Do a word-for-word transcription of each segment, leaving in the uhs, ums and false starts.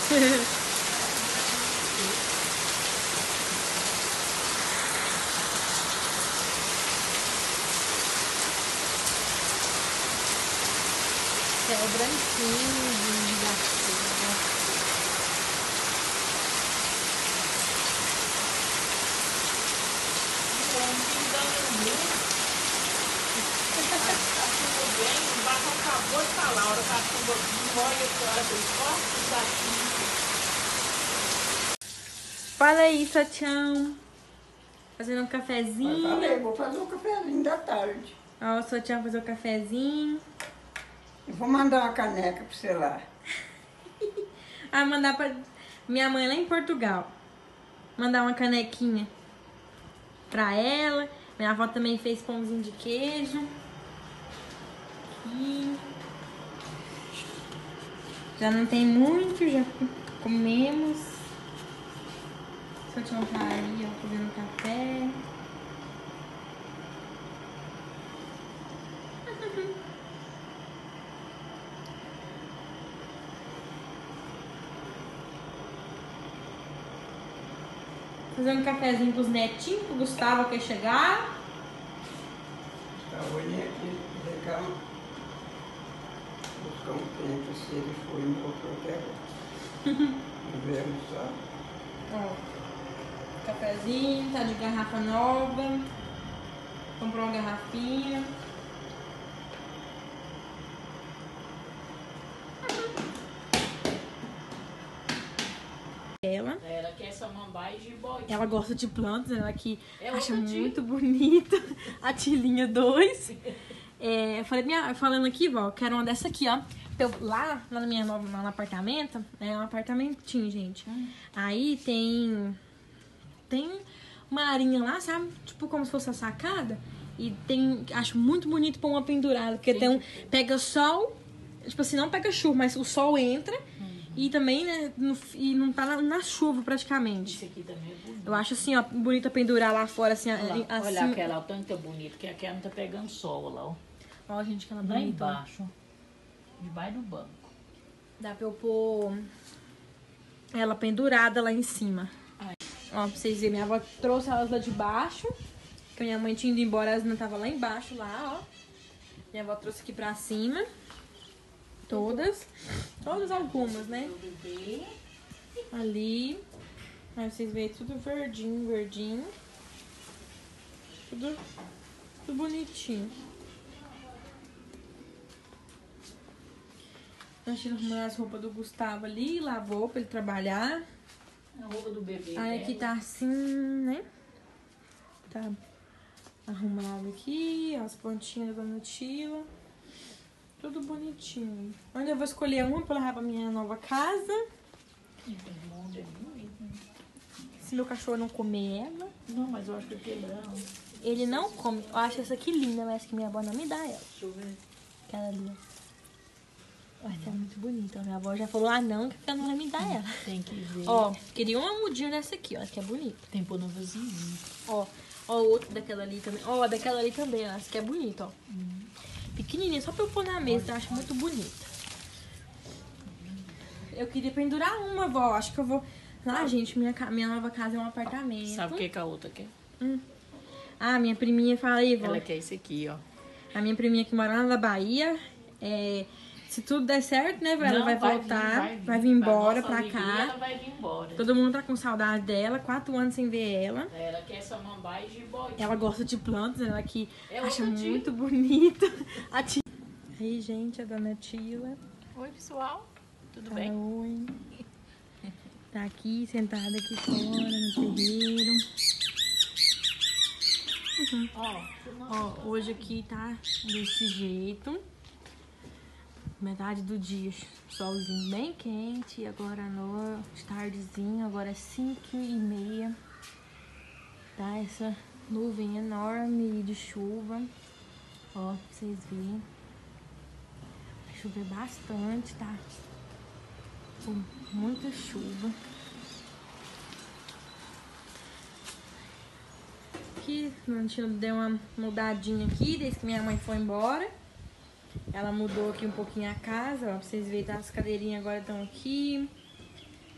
É branquinho de gatinho. O Bacão acabou de falar, a hora que a chuva molha, fala aí, Sotião. Fazendo um cafezinho. Eu falei, vou fazer um cafezinho da tarde. Ó, o Sotião fazer o um cafezinho. Eu vou mandar uma caneca pra você lá. Ah, mandar pra minha mãe lá em Portugal. Mandar uma canequinha pra ela. Minha avó também fez pãozinho de queijo. Aqui. Já não tem muito, já comemos. Só tinha uma aí, ó, fazendo café. Fazendo um cafezinho pros netinhos, pro Gustavo quer chegar. Tá olhando aqui, legal. Buscar um tempo, se ele foi e voltou até agora. Não vemos só. Ó, cafezinho, tá de garrafa nova. Comprou uma garrafinha. Ela. Ela quer samambaia e jiboia. Ela gosta de plantas, ela que É acha outra tia. muito bonita. A Tilinha dois. É, eu falei, minha, falando aqui, vó, quero uma dessa aqui, ó. Eu, lá, lá na minha nova, lá no apartamento, é um apartamentinho, gente. Hum. Aí tem. Tem uma arinha lá, sabe? Tipo como se fosse a sacada. E tem. Acho muito bonito pôr uma pendurada. Porque tem um. Pega sol. Tipo assim, não pega chuva, mas o sol entra. E também, né, no, e não tá na, na chuva praticamente. Esse aqui também é bonito. Eu acho assim, ó, bonita pendurar lá fora, assim, Olha, assim. olha aquela, o tanto que é bonito, que aquela não tá pegando sol lá, ó. Ó, gente, que ela Lá bonita. embaixo, debaixo do banco. Dá pra eu pôr ela pendurada lá em cima. Ai. Ó, pra vocês verem, minha avó trouxe elas lá de baixo. Que minha mãe tinha ido embora, elas não estavam lá embaixo, lá, ó. Minha avó trouxe aqui pra cima. Todas. Todas algumas, né? Ali. Aí vocês veem tudo verdinho, verdinho. Tudo, tudo bonitinho. Nós tiramos as roupas do Gustavo ali, lavou pra ele trabalhar. A roupa do bebê. Aí aqui tá assim, né? Tá arrumado aqui, as pontinhas da mochila. Tudo bonitinho. Onde eu vou escolher uma pra levar pra minha nova casa. Se meu cachorro não comer ela. Não, mas eu acho que aquele não. Ele não come. Eu acho essa aqui linda, mas que minha avó não me dá ela. Deixa eu ver. Aquela ali, ó. Essa é muito bonita. Minha avó já falou, ah não, que ela não vai me dar ela. Tem que ver. Ó, queria uma mudinha dessa aqui, ó. Essa que é bonita. Tem por no vasinho. Ó, ó, outra daquela ali também. Ó, daquela ali também, ó. Essa que é bonita, ó. Hum. Pequenininha, só pra eu pôr na mesa, eu acho muito bonita. Eu queria pendurar uma, vó. Acho que eu vou... Ah, gente, minha, minha nova casa é um apartamento. Sabe o que, que a outra quer? Hum. Ah, minha priminha, fala aí, vó. Ela quer esse aqui, ó. A minha priminha que mora lá na Bahia, é... se tudo der certo, né, ela Não, vai, vai voltar, vir, vai vir. vai vir embora Pra pra nossa cá. alegria, ela vai vir embora. Todo mundo tá com saudade dela, quatro anos sem ver ela. Ela quer samambaia e jiboia. Ela gosta de plantas, ela que É acha outra tia. muito bonita. A tia... Aí, gente, a dona Tila. Oi, pessoal. Tudo Tá, bem? oi. Tá aqui, sentada aqui fora, no terreiro. Uhum. Ó, Ó, hoje aqui tá desse jeito. Metade do dia, solzinho bem quente. Agora à noite, tardezinho, agora é cinco e meia. Tá essa nuvem enorme de chuva. Ó, pra vocês verem. Vai chover bastante, tá? Com muita chuva. Aqui, a gente deu uma mudadinha aqui, desde que minha mãe foi embora. Ela mudou aqui um pouquinho a casa, ó, pra vocês verem, tá? As cadeirinhas agora estão aqui.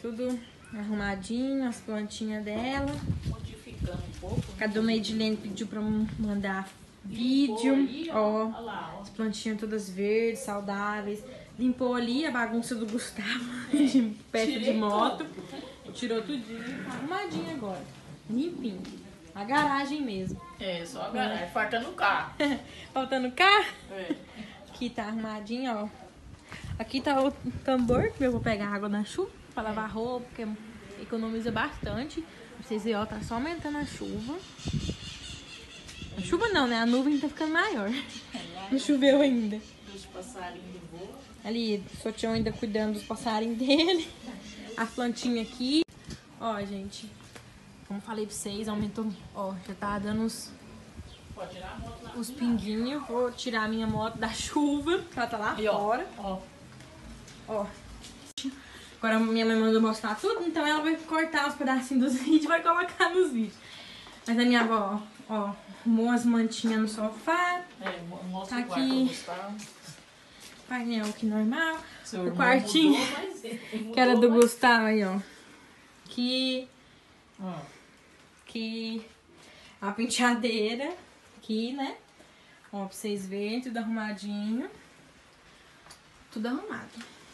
tudo arrumadinho, as plantinhas dela. Modificando um pouco. Cada uma Edilene pediu pra mandar vídeo. Ali, ó, ó lá, ó. as plantinhas todas verdes, saudáveis. Limpou ali a bagunça do Gustavo de peça de moto. Tudo. Tirou tudinho. Tá arrumadinho agora. Limpinho. A garagem mesmo. É, só a garagem. É. Faltando o carro. Faltando carro? É. Aqui tá arrumadinho, ó. Aqui tá o tambor que eu vou pegar água na chuva pra lavar roupa, porque economiza bastante. Vocês verem, ó, tá só aumentando a chuva. A chuva não, né? A nuvem tá ficando maior. Não choveu ainda. Dos passarinhos do voo. Ali, o Sotião ainda cuidando dos passarinhos dele. As plantinhas aqui. Ó, gente. Como falei pra vocês, aumentou. Ó, já tá dando uns, Pode tirar a moto lá. os pinguinhos. Vou tirar a minha moto da chuva. Ela tá lá E, ó, fora. Ó. Ó. Agora minha mãe mandou mostrar tudo, então ela vai cortar os pedacinhos dos vídeos e vai colocar nos vídeos. Mas a minha avó, ó, arrumou as mantinhas no sofá. É, mostra Tá o quarto aqui. do Gustavo. Painel aqui normal. Seu O irmão quartinho, mudou, mas ele mudou, que era do mas- Gustavo aí, ó. Aqui, Ó. aqui, a penteadeira. Aqui, né? Ó, pra vocês verem, tudo arrumadinho. Tudo arrumado.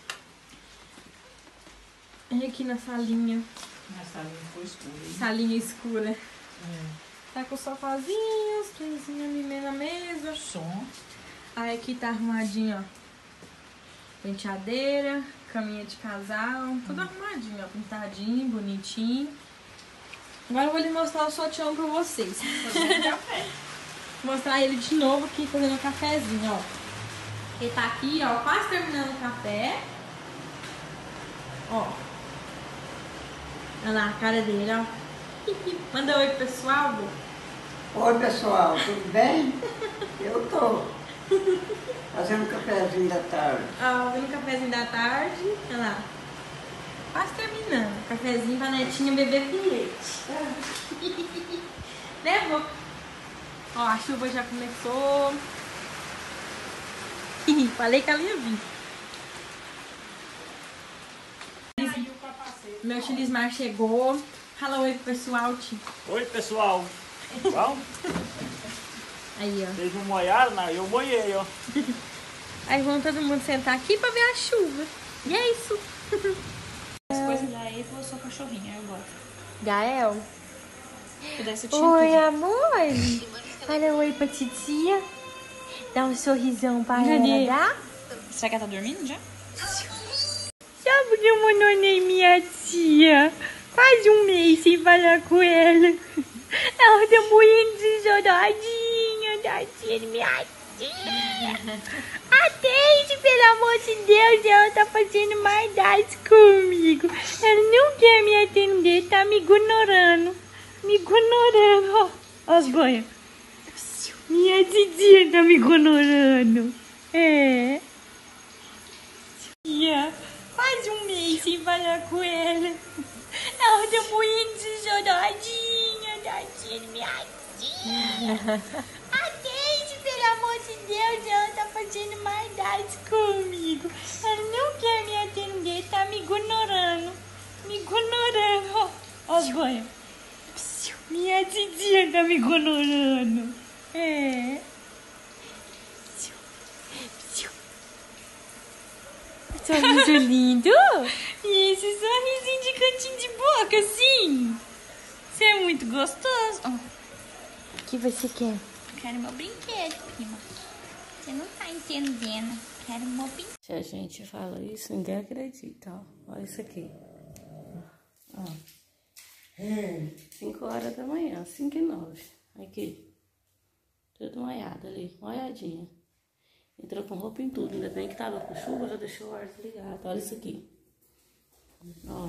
E aqui na salinha, Mas tá ali, ficou escuro. hein? salinha escura. É. Tá com o sofazinho, os trenzinhos ali meio na mesa. Som. Aí aqui tá arrumadinho, ó. Penteadeira, caminha de casal, tudo arrumadinho, ó. Pintadinho, bonitinho. Agora eu vou lhe mostrar o Sotião pra vocês. Fazendo café. Vou mostrar ele de novo aqui fazendo um cafezinho, ó. Ele tá aqui, ó, quase terminando o café. Ó. Olha lá a cara dele, ó. Manda oi pro pessoal, Bo. Oi, pessoal, tudo bem? Eu tô fazendo um cafezinho da tarde. Ó, vendo o cafezinho da tarde. Olha lá. Quase terminando. Cafezinho pra netinha beber com leite. Né, vô? Ó, a chuva já começou. Falei que ela ia vir. Meu Chilismar chegou. Fala oi pro pessoal, tio. Oi, pessoal. Bom? Aí, ó. Vocês não molharam? Não, eu molhei, ó. Aí vamos todo mundo sentar aqui pra ver a chuva. E é isso. As coisas da Eva, eu sou cachorrinha, eu gosto. Gael. Pudesse eu tinha Oi, tudo. amor. Fala oi pra titia. Dá um sorrisão pra Cadê? ela, dá? Será que ela tá dormindo já? Sabe que eu abandonei minha tia? Faz um mês sem falar com ela. Ela tá morrendo de saudadinha, tadinha de minha tia. Atende, pelo amor de Deus, ela tá fazendo maldade comigo. Ela não quer me atender, tá me ignorando. Me ignorando, ó. Ó as banhas. Minha titia tá me ignorando. É. Tia, faz um mês sem falar com ela. Ela tá morrendo de saudadinha, tadinha de minha tia. Atende, pelo amor de Deus, ela tá fazendo maldade comigo. Ela não quer me atender, tá me ignorando. Me ignorando, ó. Ó as banhas. Minha titia tá me ignorando. É. Sorriso lindo. E esse sorrisinho de cantinho de boca, assim. Você é muito gostoso. Ó. O que você quer? Quero meu brinquedo, prima. Você não tá entendendo. Quero meu brinquedo. Se a gente fala isso, ninguém acredita, ó. Olha isso aqui. Ó. cinco horas da manhã, cinco e nove. Aqui. Tudo molhado ali, molhadinha. Entrou com roupa em tudo, ainda bem que tava com chuva, já deixou o ar desligado. Olha isso aqui. Ó.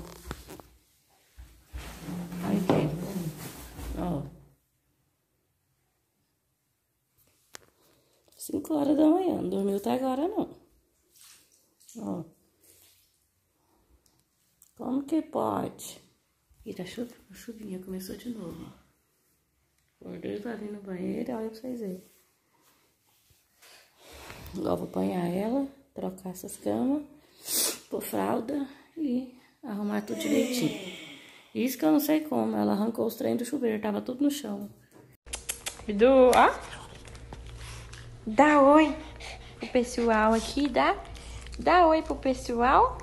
Olha aqui. Ó. cinco horas da manhã, não dormiu até agora não. Ó. Como que pode? E tá chu- chuvinha, começou de novo. Acordei pra vir no banheiro, olha pra vocês verem. Agora vou apanhar ela, trocar essas camas, pôr fralda e Arrumar tudo direitinho. Isso que eu não sei como. Ela arrancou os trem do chuveiro. Tava tudo no chão. Bidu, ó. Dá oi pro pessoal aqui, dá? Dá oi pro pessoal.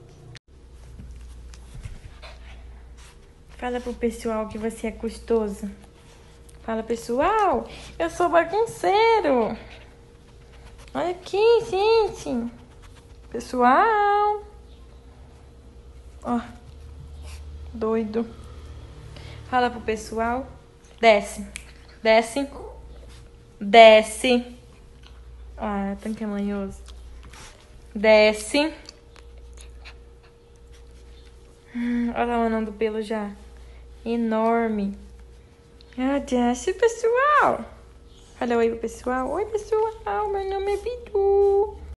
Fala pro pessoal que você é custoso. Fala, pessoal, eu sou bagunceiro. Olha aqui, gente. Pessoal. Ó, doido. Fala pro pessoal. Desce. Desce. Desce. Ah, tão que é manhoso. Desce. Hum, olha lá o nome do pelo já. Enorme. Ah, desce, pessoal. Fala oi pro pessoal. Oi, pessoal. Meu nome é Bidu.